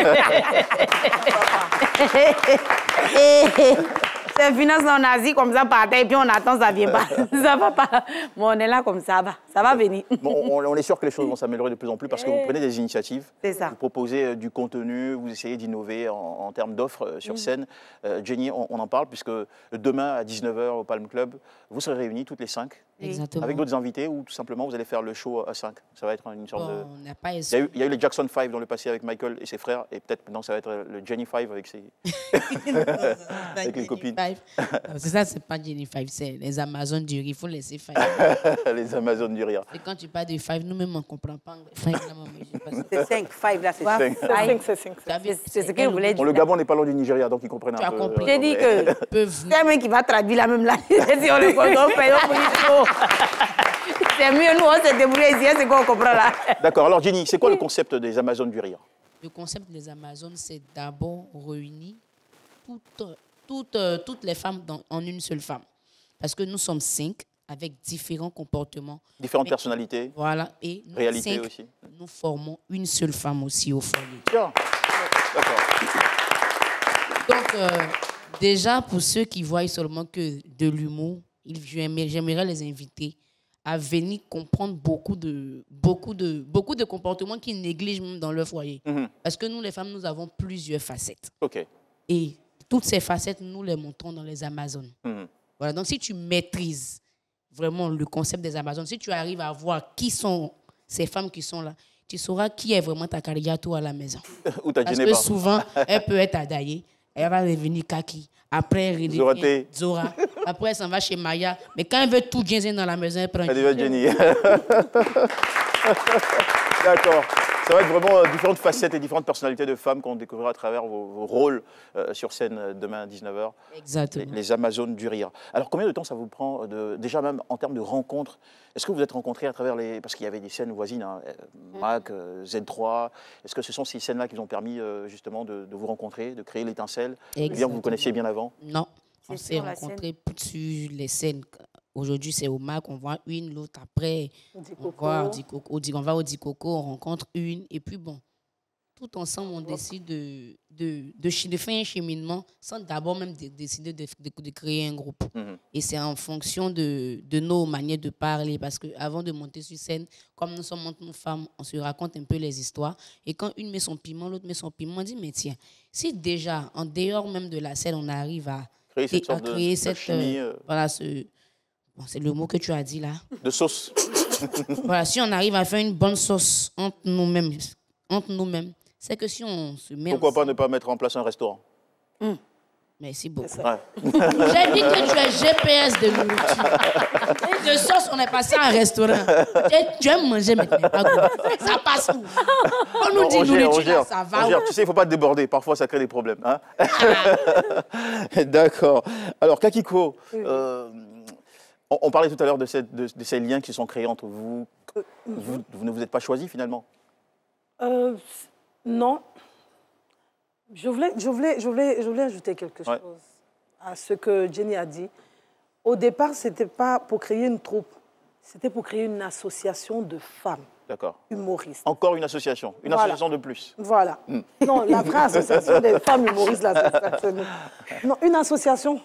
Ces finances là, on a dit comme ça par terre et puis on attend, ça vient pas. Ça va pas. Bon, on est là comme ça va venir. Bon, on est sûr que les choses vont s'améliorer de plus en plus parce que vous prenez des initiatives. C'est ça. Vous proposez du contenu, vous essayez d'innover en termes d'offres sur scène. Jenny, on en parle puisque demain à 19h au Palm Club, vous serez réunis toutes les 5. Exactement. Avec d'autres invités ou tout simplement vous allez faire le show à 5. Ça va être une sorte de... On n'a pas il y a eu les Jackson 5 dans le passé avec Michael et ses frères et peut-être maintenant ça va être le Jenny 5 avec ses... avec les copines. C'est ça, c'est pas Jenny 5, c'est les Amazones du rire, il faut laisser 5. Les Amazones du rire. Et quand tu parles de 5, nous-mêmes on ne comprend pas. 5 là, c'est 5, 5 là, c'est 5. C'est ce qu'il voulait dire. Le Gabon n'est pas loin du Nigeria, donc ils comprennent un peu. Tu as compris. J'ai dit que c'est un mec qui va traduire la même là. Si on le comprend, c'est mieux, nous, on s'est débrouillé ici, c'est quoi on comprend là. D'accord, alors Jenny, c'est quoi le concept des Amazones du rire? Le concept des Amazones, c'est d'abord réunir toutes les femmes en une seule femme. Parce que nous sommes 5 avec différents comportements. Différentes personnalités. Voilà, et nous réalités 5, aussi. Nous formons une seule femme aussi au foyer. Tiens, d'accord. Donc, déjà, pour ceux qui voient seulement que de l'humour, j'aimerais les inviter à venir comprendre beaucoup de comportements qu'ils négligent même dans leur foyer. Parce que nous, les femmes, nous avons plusieurs facettes. Et toutes ces facettes, nous les montrons dans les Amazones. Voilà, donc si tu maîtrises vraiment le concept des Amazones, si tu arrives à voir qui sont ces femmes qui sont là, tu sauras qui est vraiment ta caricature à la maison. Parce que souvent, elle peut être Adaye, elle va revenir Kaki, après elle redevient Zora, après elle s'en va chez Maya, mais quand elle veut tout Jenny dans la maison, elle prend Jenny. D'accord. Ça va être vraiment différentes facettes et différentes personnalités de femmes qu'on découvrira à travers vos rôles sur scène demain à 19h. Exactement. Les Amazones du rire. Alors, combien de temps ça vous prend, déjà même en termes de rencontres? Est-ce que vous êtes rencontrés à travers les... Parce qu'il y avait des scènes voisines, hein, MAC, Z3. Est-ce que ce sont ces scènes-là qui vous ont permis justement de vous rencontrer, de créer l'étincelle? Bien que vous vous connaissiez bien avant? Non, on s'est rencontrés sur les scènes. Aujourd'hui, c'est au MAC, on voit une, l'autre après, on va au Dikoko, on rencontre une, et puis bon, tout ensemble, on décide de faire un cheminement sans d'abord même décider de créer un groupe. Et c'est en fonction de nos manières de parler, parce qu'avant de monter sur scène, comme nous sommes entre nous femmes, on se raconte un peu les histoires, et quand une met son piment, l'autre met son piment, on dit, mais tiens, si déjà, en dehors même de la scène, on arrive à créer cette chimie, voilà, bon, c'est le mot que tu as dit là. De sauce. Voilà, si on arrive à faire une bonne sauce entre nous-mêmes, c'est que si on se met... Pourquoi pas ne pas mettre en place un restaurant? Merci beaucoup. Ouais. J'ai dit que tu es GPS de nourriture. Et de sauce, on est passé à un restaurant. Tu aimes manger, mais tu n'es pas goût. Ça passe où? On nous dit nourriture, ça va où? Tu sais, il ne faut pas déborder. Parfois, ça crée des problèmes. Hein? D'accord. Alors, Kakiko, on parlait tout à l'heure de ces liens qui sont créés entre vous. Vous ne vous êtes pas choisi finalement? Non. Je voulais ajouter quelque chose à ce que Jenny a dit. Au départ, ce n'était pas pour créer une troupe, c'était pour créer une association de femmes humoristes. Encore une association association de plus. Voilà. Non, la vraie association des femmes humoristes, non, une association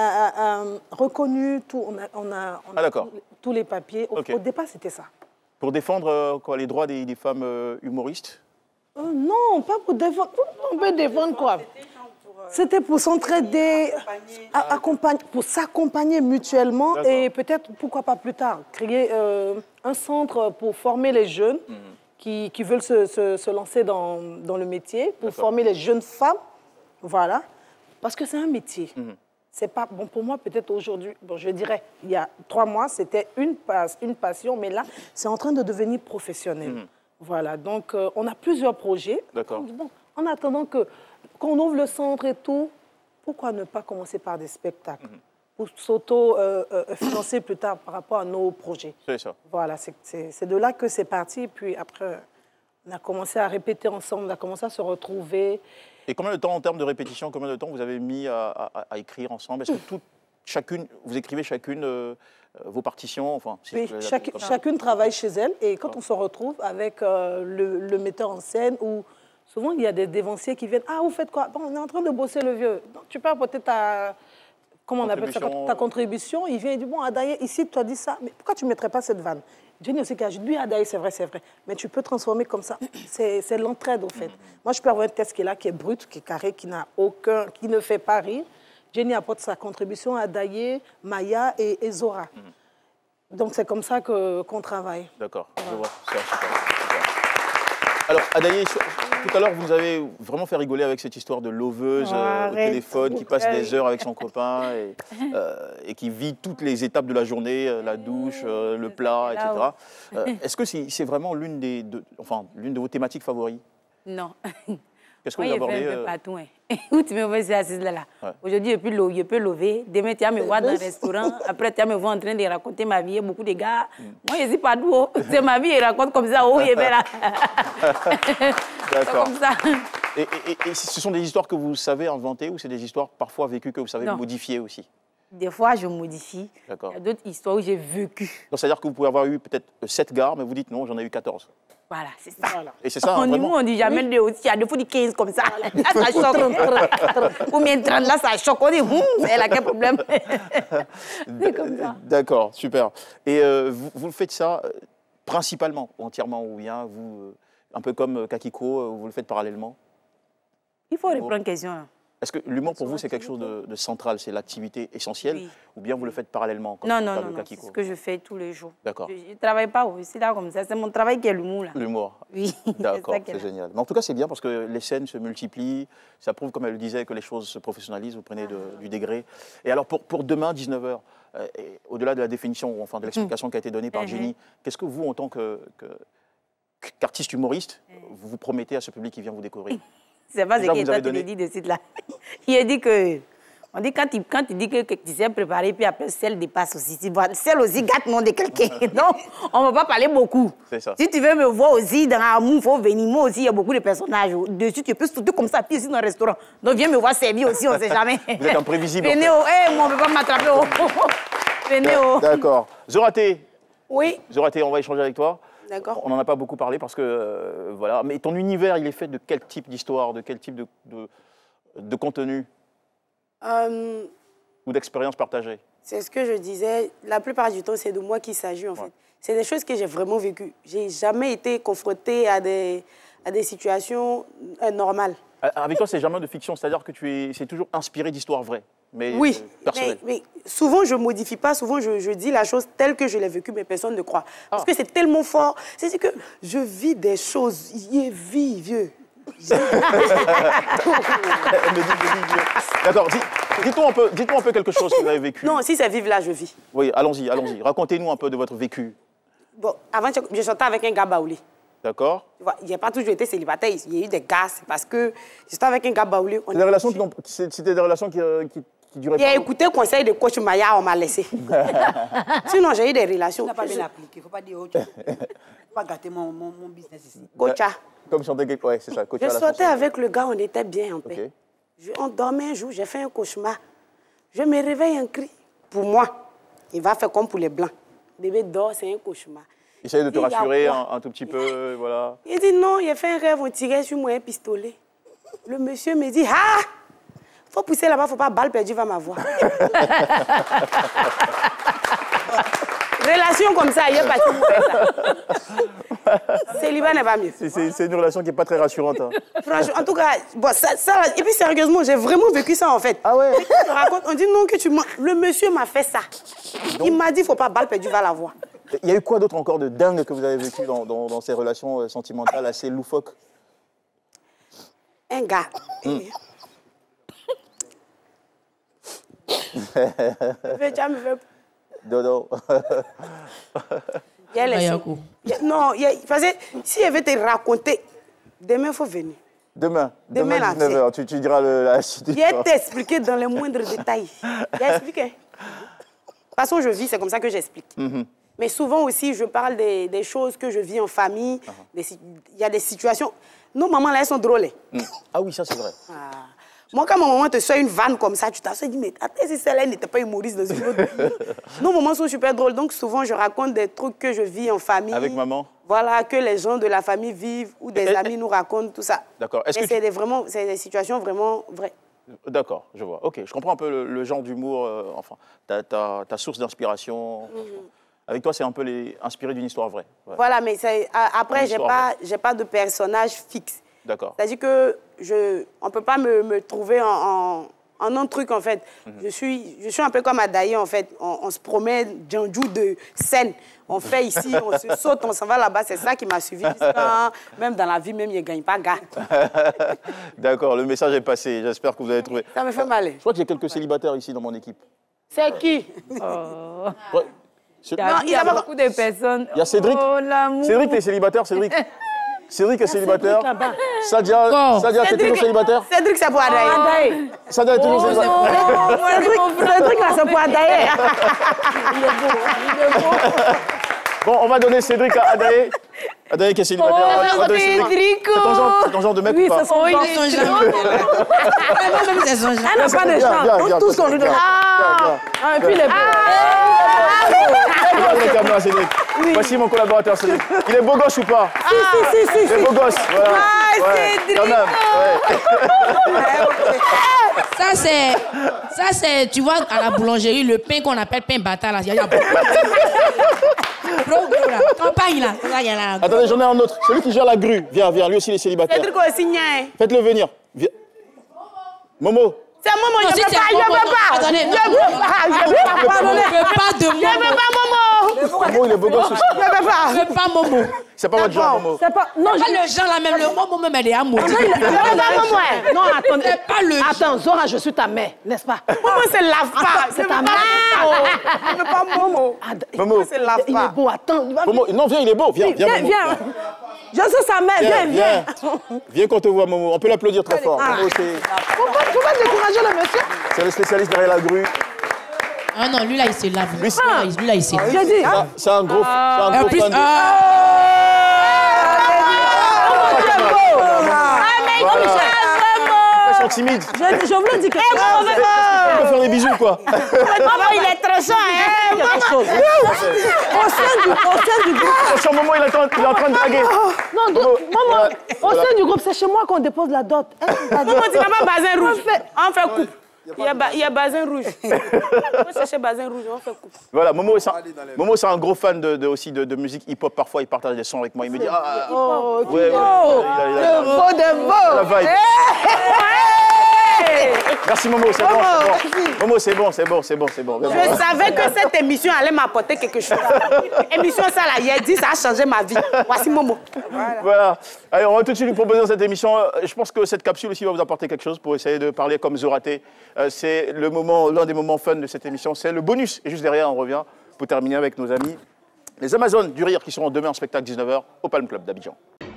reconnue, on a tous les papiers. Au départ, c'était ça. Pour défendre les droits des femmes humoristes? Non, pas pour défendre. On peut défendre quoi? C'était pour s'entraider, pour s'accompagner mutuellement et peut-être, pourquoi pas plus tard, créer un centre pour former les jeunes qui veulent se lancer dans le métier, pour former les jeunes femmes. Voilà. Parce que c'est un métier. C'est pas bon pour moi, peut-être aujourd'hui, bon, je dirais, il y a 3 mois, c'était une passion, mais là, c'est en train de devenir professionnel. Voilà, donc on a plusieurs projets. D'accord. Bon, en attendant qu'on ouvre le centre et tout, pourquoi ne pas commencer par des spectacles pour s'auto-financer plus tard par rapport à nos projets? C'est ça. Voilà, c'est de là que c'est parti. Et puis après, on a commencé à répéter ensemble, on a commencé à se retrouver. Et combien de temps, en termes de répétition, combien de temps vous avez mis à écrire ensemble? Est-ce que vous écrivez chacune vos partitions, enfin, oui, chacune travaille chez elle et quand on se retrouve avec le metteur en scène ou souvent il y a des dévanciers qui viennent, ah vous faites quoi? Bon, on est en train de bosser le vieux, donc, tu peux apporter ta, comment on appelle ça, ta contribution. Il vient et dit, bon Adaye, ici tu as dit ça, mais pourquoi tu ne mettrais pas cette vanne? Jenny aussi qui a dit, oui Adaye c'est vrai, mais tu peux transformer comme ça, c'est l'entraide au fait. Moi je peux avoir un texte qui est là, qui est brut, qui est carré, qui ne fait pas rire. Jenny apporte sa contribution à Adaye, Maya et Zora. Donc c'est comme ça qu'on travaille. D'accord, je vois. Super. Alors Adaye, tout à l'heure vous avez vraiment fait rigoler avec cette histoire de loveuse au téléphone qui passe des heures avec son copain et qui vit toutes les étapes de la journée, la douche, le plat, etc. Est-ce que c'est vraiment l'une de vos thématiques favoris? Non. Qu'est-ce que vous abordez? Un peu partout. Où tu me vois, c'est assise là. Aujourd'hui, je peux lever. Demain, tu vas me voir dans le restaurant. Après, tu vas me voir en train de raconter ma vie. Beaucoup de gars. Moi, je ne suis pas d'où. C'est ma vie, je raconte comme ça. Oh, il est là. D'accord. Comme ça. Et ce sont des histoires que vous savez inventer ou c'est des histoires parfois vécues que vous savez modifier aussi? Des fois, je modifie. Il y a d'autres histoires où j'ai vécu. Donc, c'est-à-dire que vous pouvez avoir eu peut-être 7 gares, mais vous dites non, j'en ai eu 14. Voilà, c'est ça. Voilà. Et c'est ça, en humour, on dit jamais de aussi. Il y a des fois du 15 comme ça. Là, ça choque. Ou bien 30, là, ça choque. On dit, elle a quel problème? C'est comme ça. D'accord, super. Et vous faites ça principalement, entièrement, ou bien vous, un peu comme Kakiko, vous le faites parallèlement? Il faut reprendre une question. Est-ce que l'humour, pour vous, c'est quelque chose de central, c'est l'activité essentielle, oui. Ou bien vous le faites parallèlement comme non, c'est ce que je fais tous les jours. D'accord. Je ne travaille pas aussi là comme ça, c'est mon travail qui est l'humour. L'humour. Oui. D'accord, c'est génial. Mais en tout cas, c'est bien parce que les scènes se multiplient, ça prouve, comme elle le disait, que les choses se professionnalisent, vous prenez du degré. Et alors, pour demain, 19h, au-delà de la définition, ou enfin de l'explication qui a été donnée par Jenny, qu'est-ce que vous, en tant qu'artiste humoriste, vous vous promettez à ce public qui vient vous découvrir? C'est pas ce qu'il t'a dit de suite là. Il a dit que, on dit quand il dit que tu sais préparer, puis après celle dépasse aussi. Celle aussi gâte le nom de quelqu'un. Donc, on ne va pas parler beaucoup. C'est ça. Si tu veux me voir aussi dans Amour, il faut venir. Moi aussi, il y a beaucoup de personnages. Dessus, tu peux sauter comme ça, puis ici dans le restaurant. Donc, viens me voir servir aussi, on ne sait jamais. Vous êtes imprévisible. Venez, moi, on ne peut pas m'attraper. Venez, D'accord. Zoraté. Oui. Zoraté, on va échanger avec toi. D'accord. On n'en a pas beaucoup parlé parce que, voilà. Mais ton univers, il est fait de quel type d'histoire, de quel type de contenu ou d'expérience partagée? C'est ce que je disais. La plupart du temps, c'est de moi qu'il s'agit, en fait. C'est des choses que j'ai vraiment vécues. Je n'ai jamais été confrontée à des situations normales. Avec toi, c'est jamais de fiction, c'est-à-dire que c'est toujours inspiré d'histoires vraies. Mais oui, personnelles. mais souvent je ne modifie pas, souvent je dis la chose telle que je l'ai vécue, mais personne ne croit. Parce que c'est tellement fort. C'est que je vis des choses, il est vieux. D'accord, dites-moi un peu quelque chose que vous avez vécu. Non, si c'est vivre là, je vis. Oui, allons-y. Racontez-nous un peu de votre vécu. Bon, avant, je chantais avec un gars baoulé. D'accord. Il n'y a pas toujours été célibataire, il y a eu des gars, c'est parce que j'étais avec un gars baoulé. C'était des relations qui duraient pas. Il a écouté le conseil de coach Maya, on m'a laissé. Sinon, j'ai eu des relations. Il n'a pas bien appliqué, il ne faut pas dire autre chose. Il ne faut pas gâter mon business ici. Coacha. Comme chanter quelque chose, c'est ça. Je sortais avec le gars, on était bien en paix. On dormait un jour, j'ai fait un cauchemar. Je me réveille un cri. Pour moi, il va faire comme pour les blancs. Bébé dort, c'est un cauchemar. Essaye de te rassurer un tout petit peu, voilà. Il dit non, il a fait un rêve, on tirait sur moi un pistolet. Le monsieur me dit, ah, faut pousser là-bas, faut pas, balle perdue va m'avoir. Relation comme ça, il n'y a pas de ça. Célibat n'est pas mieux. C'est une relation qui n'est pas très rassurante. Hein. Franchement, en tout cas, bon, ça, et puis sérieusement, j'ai vraiment vécu ça en fait. Ah ouais? Je raconte, on dit non que tu mens. Le monsieur m'a fait ça. Donc, il m'a dit, faut pas, balle perdue va l'avoir. Il y a eu quoi d'autre encore de dingue que vous avez vécu dans ces relations sentimentales assez loufoques? Un gars. Dodo. Non, si elle veut te raconter, demain, il faut venir. Demain 19h, tu diras la suite. Il va t'expliquer dans les moindres détails. Il a expliqué. De toute façon, je vis, c'est comme ça que j'explique. Mais souvent aussi, je parle des choses que je vis en famille. Il y a des situations. Nos mamans, là, elles sont drôles. Ah oui, ça, c'est vrai. Moi, quand ma maman te sort une vanne comme ça, tu t'assois et dis, mais attends, si celle-là n'était pas humoriste dans une autre vie. Nos mamans sont super drôles. Donc, souvent, je raconte des trucs que je vis en famille. Avec maman? Voilà, que les gens de la famille vivent ou des amis nous racontent, tout ça. D'accord. C'est des situations vraiment vraies. D'accord, je vois. Ok, je comprends un peu le genre d'humour, enfin, ta source d'inspiration. Avec toi, c'est un peu inspiré d'une histoire vraie. Ouais. Voilà, mais après, j'ai pas de personnage fixe. D'accord. C'est-à-dire que on ne peut pas me trouver en un truc, en fait. Je suis un peu comme Adaye, en fait. On se promène Djandjou de scène. On fait ici, on se saute, on s'en va là-bas. C'est ça qui m'a suivi. Même dans la vie, même, il ne gagne pas gars. D'accord, le message est passé. J'espère que vous avez trouvé. Ça me fait mal. Je crois qu'il y a quelques célibataires ici dans mon équipe. C'est qui? Ouais. Il y a beaucoup de personnes. Il y a Cédric. Oh, l'amour. Cédric, t'es célibataire, Cédric? Cédric est célibataire. Sadia, t'es toujours célibataire? Cédric, c'est pour Adaye. Sadia est toujours célibataire. Cédric, là, c'est pour Adaye. Il est beau. Bon, on va donner Cédric à Adaye. Adaye qui est célibataire. C'est ton genre de mec ou pas? Oui, c'est son genre. Elle n'a pas de genre. Tous qu'on lui donne. Et puis les Voici mon collaborateur Cédric. Il est beau gosse ou pas? Si. Il est beau gosse, voilà. Cédric. Quand même. Ça, c'est, tu vois, à la boulangerie, le pain qu'on appelle pain bâtard, là, il y a campagne, là. Attendez, j'en ai un autre. Celui qui gère la grue. Viens, lui aussi, il est célibataire. Cédric aussi, nien. Faites-le venir. Viens. Momo. C'est Momo, je ne veux pas. Attendez, Je ne veux pas de Momo. Je ne veux pas Momo. Momo, il est beau gosse aussi. Je ne veux pas. Je veux pas Momo. C'est pas votre genre, Momo. C'est pas... Non, le genre là même, le Momo même, elle est à moi. Non, attendez. C'est pas le... Attends, Zora, je suis ta mère, n'est-ce pas? Momo, c'est l'AFPA. C'est ta mère. Je ne veux pas Momo. Momo, c'est l'AFPA. Il est beau, attends. Momo, non, viens, il est beau. Viens, Momo. Viens. Je suis sa mère, viens. Viens qu'on te voit, Momo. On peut l'applaudir très fort. Momo, c'est... Pourquoi décourager le monsieur? C'est le spécialiste derrière la grue. Ah non, lui là, il se lave. Lui là, il se lave. J'ai dit. C'est un gros fan de... Ils sont timides. Je voulais dire quelque chose. On peut faire des bisous, quoi. Maman, il est très chaud, hein. Quelque chose. Au sein du groupe. Attention, Momo, il est en train de draguer. Non, maman, au sein du groupe, c'est chez moi qu'on dépose la dot. Maman, tu n'as pas bazin rouge. On fait coupe. Il y a bazin rouge. On peut chercher bazin rouge, on fait coupe. Voilà, Momo, c'est un gros fan aussi de musique hip-hop. Parfois, il partage des sons avec moi. Il me dit le beau de beau. La vibe. Merci Momo, c'est bon. Momo, c'est bon. Je savais que cette émission allait m'apporter quelque chose. Émission ça là, il a dit ça a changé ma vie. Voici Momo. Voilà. Allez, on va tout de suite lui proposer dans cette émission. Je pense que cette capsule aussi va vous apporter quelque chose pour essayer de parler comme Zoraté. C'est l'un des moments fun de cette émission. C'est le bonus. Et juste derrière, on revient pour terminer avec nos amis, les Amazones du Rire, qui seront demain en spectacle 19h au Palm Club d'Abidjan.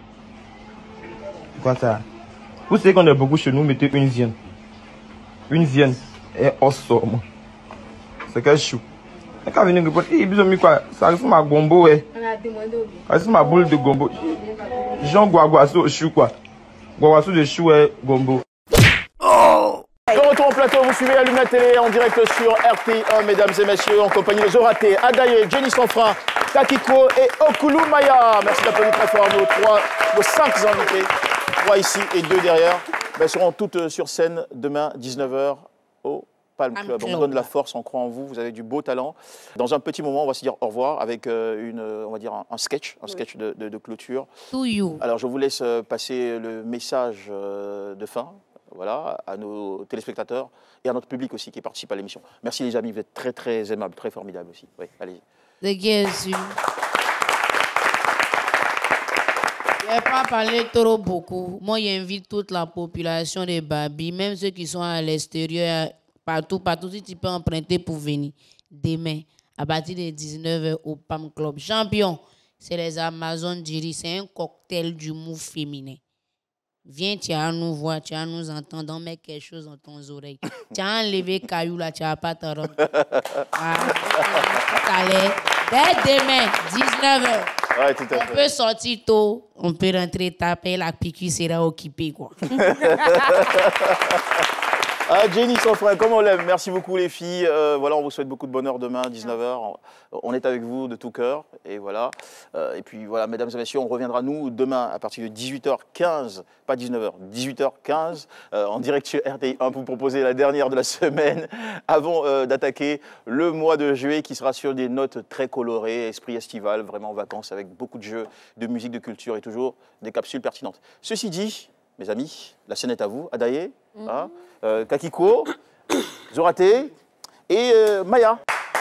Quoi ça? Vous savez qu'on est beaucoup chez nous, mettez une viande. Une viande et ossom. C'est quel chou. Et quand venez répondre, ils ont mis quoi? Ça ressemble à gombo, ouais. On a demandé. Ça ressemble à boule de gombo. Jean Guaguasso chou, quoi. Guaguasso de chou et gombo. De retour au plateau, vous suivez Allume la télé en direct sur RTI1, mesdames et messieurs, en compagnie de Zoraté, Adaye, Jenny Sanfra, Kakiko et Okulu Maya. Merci d'applaudir très fort nos 5 invités. 3 ici et 2 derrière. Elles seront toutes sur scène demain 19h au Palm Club. On vous donne la force, on croit en vous, vous avez du beau talent. Dans un petit moment, on va se dire au revoir avec on va dire un sketch de clôture. To you. Alors je vous laisse passer le message de fin. Voilà, à nos téléspectateurs et à notre public aussi qui participe à l'émission. Merci les amis, vous êtes très très aimables, très formidables aussi. Oui, allez-y. Je ne vais pas parler trop beaucoup. Moi, j'invite toute la population de Babi, même ceux qui sont à l'extérieur, partout, si tu peux emprunter pour venir. Demain, à partir de 19h au PAM Club. Champion, c'est les Amazones du Rire, c'est un cocktail d'humour féminin. Viens, tu vas nous voir, tu vas nous entendre, on met quelque chose dans ton oreille. Tu as enlevé caillou là, tu vas pas te rendre. Dès demain, 19h. Ouais, tout à fait. On peut sortir tôt, on peut rentrer taper, la piqûre sera occupée, quoi. Jenny Sanfra, comme on l'aime, merci beaucoup les filles. Voilà, on vous souhaite beaucoup de bonheur demain, 19h. On est avec vous de tout cœur. Et voilà. Et puis voilà, mesdames et messieurs, on reviendra nous demain à partir de 18h15, pas 19h, 18h15, en direct sur RTI1 pour vous proposer la dernière de la semaine, avant d'attaquer le mois de juillet qui sera sur des notes très colorées, esprit estival, vraiment en vacances, avec beaucoup de jeux, de musique, de culture et toujours des capsules pertinentes. Ceci dit, mes amis, la scène est à vous. Adaye, Kakiko, Zoraté et Maya.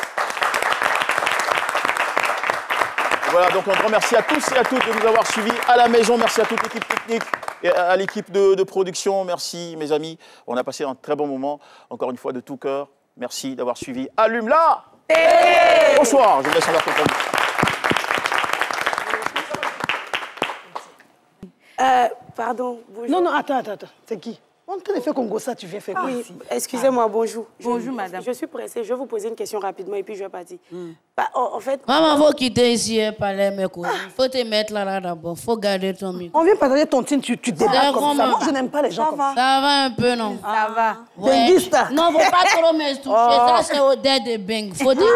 Voilà, donc un grand merci à tous et à toutes de nous avoir suivis à la maison. Merci à toute l'équipe technique et à l'équipe de production. Merci mes amis. On a passé un très bon moment. Encore une fois de tout cœur. Merci d'avoir suivi Allume la télé. Bonsoir, je vous laisse en leur compagnie. Pardon. Non, attends. C'est qui? On te fait Congo ça, tu viens faire quoi ici? Excusez-moi, bonjour. Bonjour, madame. Je suis pressée, je vais vous poser une question rapidement et puis je vais partir. En fait... Maman, faut quitter ici, parler mes cousins. Faut te mettre là d'abord, faut garder ton micro. On vient partager ton team, tu débarques comme ça. Moi, je n'aime pas les gens comme ça. Ça va un peu, non? Ça va. Benguista. Non, faut pas trop me toucher. Ça, c'est au dead de Beng. Faut dire...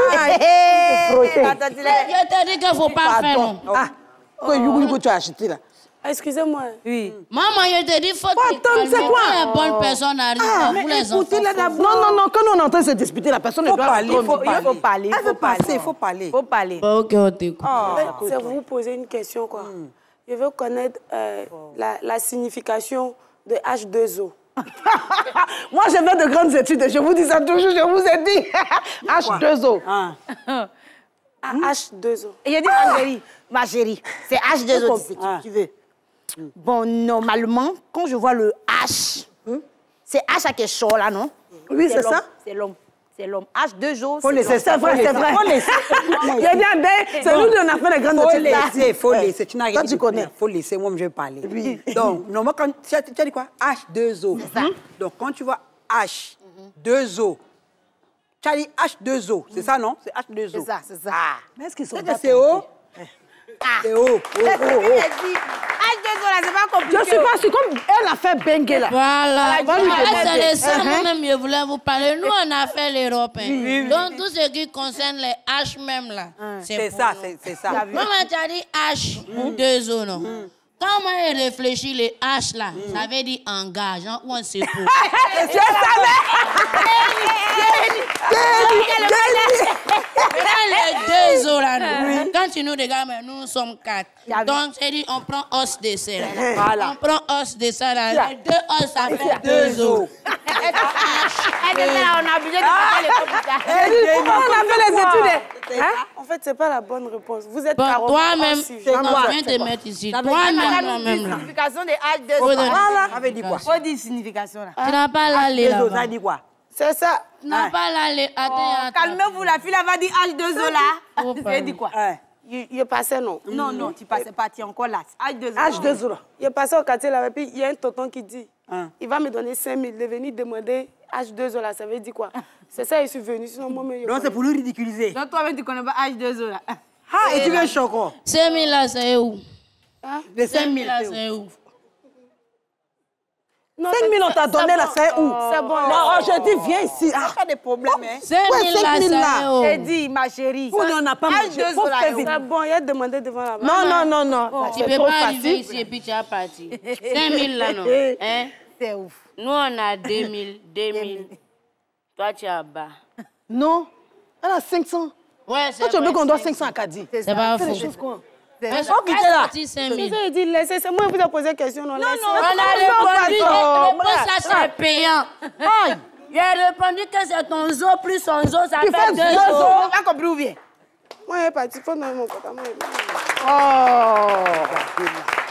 Je te dis qu'il faut pas faire, non? Quoi, Yugo, tu as acheté là? Excusez-moi. Oui. Maman, je te dis, faut te calmer. C'est quoi? Quand les bonnes personnes arrivent, vous les enfants. Non, quand on entend se disputer, la personne ne doit pas... Il faut parler. Il faut parler. Ok, on t'écoute. C'est vous poser une question, quoi. Je veux connaître la signification de H2O. Moi, j'ai fait de grandes études. Je vous dis ça toujours, je vous ai dit. H2O. H2O. Et j'ai dit, ma chérie, c'est H2O, si tu veux. Bon, normalement, quand je vois le H, c'est H à quelque chose là, non? Oui, c'est ça. C'est l'homme. C'est l'homme. H2O, Faut laisser, c'est vrai, c'est vrai. Faut laisser. C'est nous qui on a fait les grandes études là. Faut laisser, tu n'as rien dit. Tu connais. Faut laisser, moi je vais parler. Oui. Donc, normalement, quand tu as dit quoi? H2O. C'est ça. Donc, quand tu vois H2O, tu as dit H2O, c'est ça, non? C'est H2O. C'est ça, c'est ça. Mais est-ce qu'ils sont C'est O? C'est O. H2O là, c'est pas compliqué. Je suis pas sûre, comme elle a fait Bengue là. Voilà. C'est le ça, moi-même, je voulais vous parler. Nous, on a fait l'Europe. Donc, tout ce qui concerne les H même là, c'est ça, c'est ça. Maman, tu as dit H2O, non? Quand moi, je réfléchis, les H là, ça veut dire engage, hein, ou on se pour. Je savais! Les deux os là, nous. Quand tu nous regardes, nous sommes 4. Donc, c'est dit, on prend os de ça là. Voilà. On prend os de ça là. Les deux os, ça fait 2 os. On a obligé de faire les Pourquoi on a fait les études? En fait, c'est pas la bonne réponse. Vous êtes toi-même, tu viens te mettre ici. Toi-même, là. signification de H2O. Voilà. Ça veut dire quoi? Faut dire signification là. Tu n'as pas l'aller là. Ça dit quoi? C'est ça. Tu n'as pas l'aller. Attends. Calmez-vous, la fille va dire H2O là. Ça dit quoi? Il est passé, non? Non, tu passais pas, tu es encore là. H2O là. Il est passé au quartier là, et puis il y a un tonton qui dit, il va me donner 5 000, il est venu demander H2O là, ça veut dire quoi? C'est ça, je suis venu, sinon moi-même... Donc c'est pour nous ridiculiser. Donc toi-même, tu connais pas H2O là. Ah, et tu veux un choco? 5 000 là, c'est où? 5 000 là, c'est où? 5 000 on t'a donné là, c'est où? C'est bon. Non, je dis, viens ici. Pas de problème, hein? 5 000 là, c'est où? J'ai dit, ma chérie. Vous n'en a pas mangé. H2O là. C'est bon, il a demandé devant la Non. Tu ne peux pas arriver ici et puis tu as parti. 5 000 là, non? Hein? C'est ouf. Nous, on a 2 000. Toi, tu as bas. Non. Elle a 500. Ouais, c'est toi, tu veux qu'on doit 500 à Kadi. C'est pas faux. C'est des choses quoi? Mais on quitte là. C'est moi qui vous ai posé la question. Non, on a répondu. Ça, c'est payant. J'ai répondu que c'est ton zoo plus son zoo, ça fait 2 zoos. On a compris où bien? Moi, je suis parti. Il faut donner mon compte à moi. Oh.